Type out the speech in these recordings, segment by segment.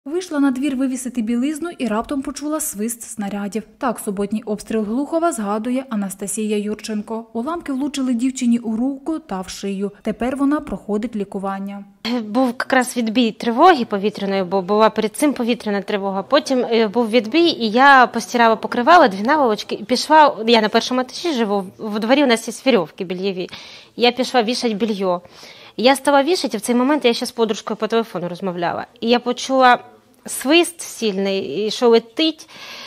Вийшла на двір вивісити білизну і раптом почула свист снарядів. Так суботній обстріл Глухова згадує Анастасія Юрченко. Уламки влучили дівчині у руку та в шию. Тепер вона проходить лікування. Був якраз відбій тривоги повітряної, бо була перед цим повітряна тривога. Потім був відбій, і я постирала покривала, 2 наволочки, і пішла, я на першому етажі живу, в дворі у нас є вірьовки більєві. Я пішла вішати білье. Я стала вішати, і в цей момент я ще з подружкою по телефону розмовляла. І я почула свист сильний, і що летить.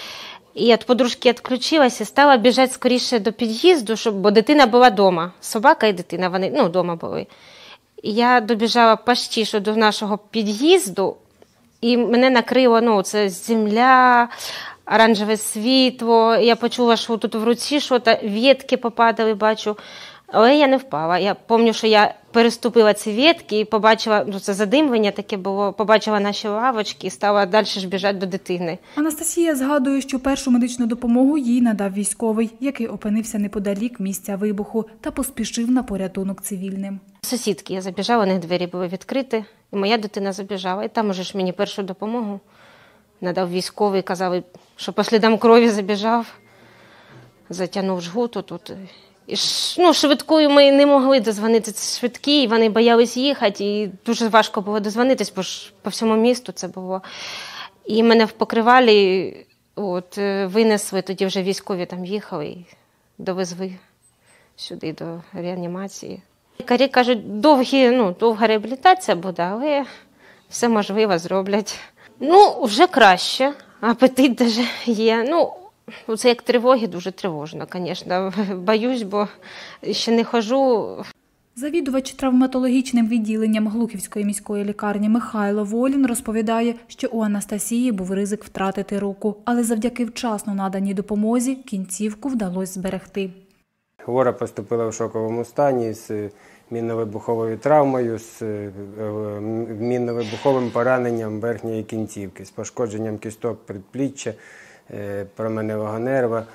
І від подружки відключилася, стала біжати скоріше до під'їзду, бо дитина була вдома. Собака і дитина, вони вдома були. І я добіжала почти що до нашого під'їзду, і мене накрило, це земля, оранжеве світло. Я почула, що тут в руці щось, ветки попадали, бачу. Але я не впала. Я пам'ятаю, що я переступила ці ветки і побачила, це задимлення таке було, побачила наші лавочки і стала далі ж біжати до дитини. Анастасія згадує, що першу медичну допомогу їй надав військовий, який опинився неподалік місця вибуху та поспішив на порятунок цивільним. Сусідки я забіжала, у них двері були відкриті, і моя дитина забіжала. І там уже ж мені першу допомогу надав військовий, казали, що по слідам крові забіжав, затягнув жгут тут. І швидкою ми не могли дозвонитися швидкі, і вони боялись їхати, і дуже важко було дозвонитись, бо ж по всьому місту це було. І мене в покривалі винесли, тоді вже військові там їхали і довезли сюди до реанімації. Лікарі кажуть, довга реабілітація буде, але все можливо зроблять. Вже краще, апетит навіть є. Це як тривоги, дуже тривожно, звісно. Боюсь, бо ще не ходжу. Завідувач травматологічним відділенням Глухівської міської лікарні Михайло Волін розповідає, що у Анастасії був ризик втратити руку, але завдяки вчасно наданій допомозі кінцівку вдалося зберегти. Хвора поступила в шоковому стані з мінно-вибуховою травмою, з мінно-вибуховим пораненням верхньої кінцівки, з пошкодженням кісток передпліччя, променевого нерва,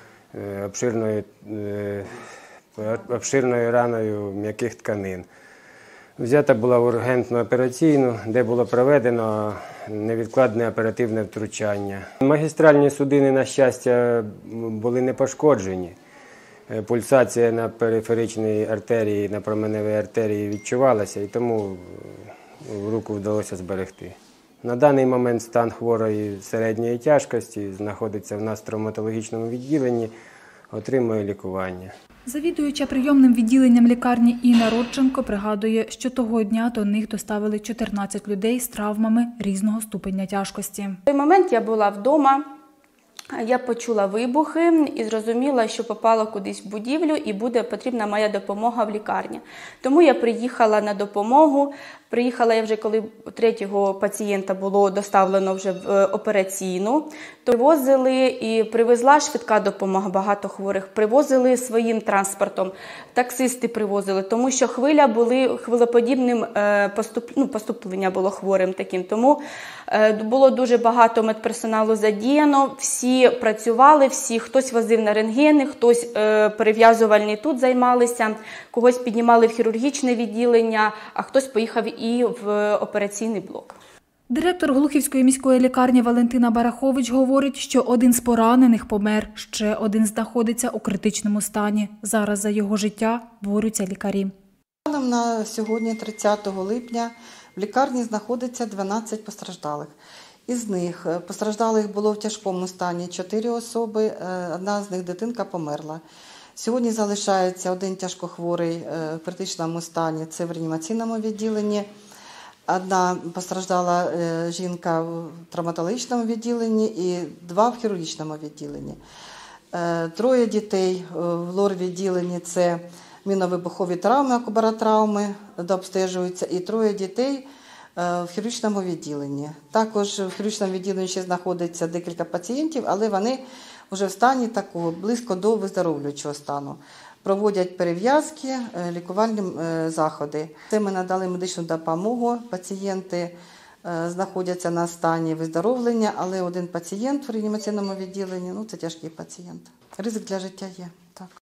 обширною раною м'яких тканин. Взята була в ургентну операційну, де було проведено невідкладне оперативне втручання. Магістральні судини, на щастя, були не пошкоджені. Пульсація на периферичній артерії, на променевій артерії відчувалася, і тому руку вдалося зберегти. На даний момент стан хворої середньої тяжкості, знаходиться в нас в травматологічному відділенні, отримує лікування. Завідуюча прийомним відділенням лікарні Інна Родченко пригадує, що того дня до них доставили 14 людей з травмами різного ступеня тяжкості. В той момент я була вдома, я почула вибухи і зрозуміла, що попала кудись в будівлю і буде потрібна моя допомога в лікарні. Тому я приїхала на допомогу. Приїхала я вже, коли 3-го пацієнта було доставлено вже в операційну. То привозили і привезла швидка допомога, багато хворих. Привозили своїм транспортом, таксисти привозили, тому що хвилеподібним поступлення було хворим таким. Тому було дуже багато медперсоналу задіяно, всі працювали, хтось возив на рентгени, хтось перев'язувальні тут займалися, когось піднімали в хірургічне відділення, а хтось поїхав і в операційний блок. Директор Глухівської міської лікарні Валентина Барахович говорить, що один з поранених помер, ще один знаходиться у критичному стані. Зараз за його життя борються лікарі. На сьогодні, 30 липня, в лікарні знаходиться 12 постраждалих. Із них постраждалих було в тяжкому стані 4 особи, одна з них дитинка померла. Сьогодні залишається один тяжкохворий в критичному стані, це в реанімаційному відділенні. Одна постраждала жінка в травматологічному відділенні і 2 в хірургічному відділенні. 3 дітей в лор-відділенні – це мінно-вибухові травми, акубаротравми, дообстежуються, і 3 дітей в хірургічному відділенні. Також в хірургічному відділенні ще знаходиться декілька пацієнтів, але вони вже в стані такого близько до виздоровлюючого стану. Проводять перев'язки, лікувальні заходи. Це ми надали медичну допомогу. Пацієнти знаходяться на стані виздоровлення, але один пацієнт в реанімаційному відділенні – це тяжкий пацієнт. Ризик для життя є. Так.